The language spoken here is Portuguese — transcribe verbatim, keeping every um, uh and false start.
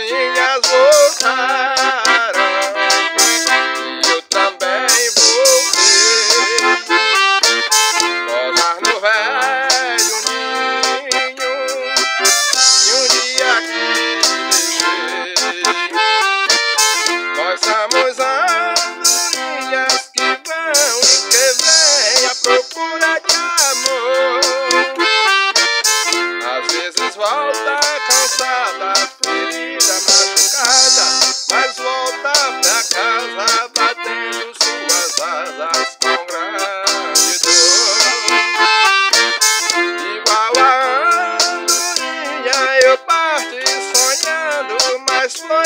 andorinhas voltaram, eu também voltei, posar no velho ninho que um dia aqui deixei. Nós somos andorinhas que vão e que vêm à procura de amor. Às vezes volta cansada, ferida, machucada, mas volta pra casa batendo suas asas com grande dor. Igual a andorinha eu parti sonhando, mas foi